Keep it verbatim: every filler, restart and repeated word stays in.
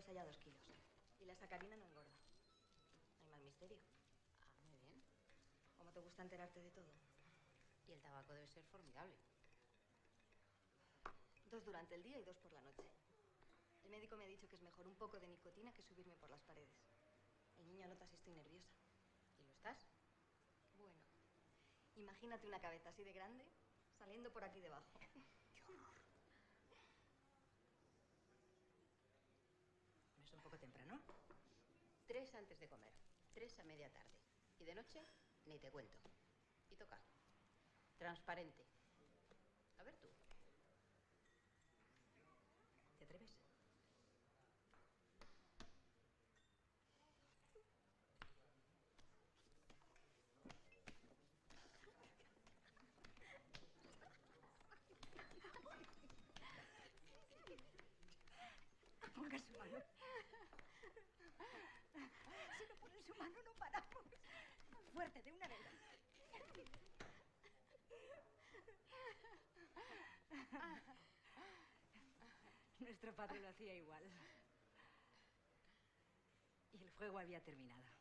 pesa ya dos kilos. Y la sacarina no engorda. No hay mal misterio. Ah, muy bien. ¿Cómo te gusta enterarte de todo? Y el tabaco debe ser formidable. Dos durante el día y dos por la noche. El médico me ha dicho que es mejor un poco de nicotina que subirme por las paredes. El niño nota si estoy nerviosa. ¿Y lo estás? Bueno, imagínate una cabeza así de grande saliendo por aquí debajo. ¡Qué horror! ¿No es un poco temprano? Tres antes de comer, tres a media tarde. Y de noche, ni te cuento. Y toca. Transparente. A ver tú. ¿Te atreves? Ponga su mano. Si no pone su mano, no paramos. Fuerte, de una vez. Nuestro padre lo hacía igual. Y el juego había terminado.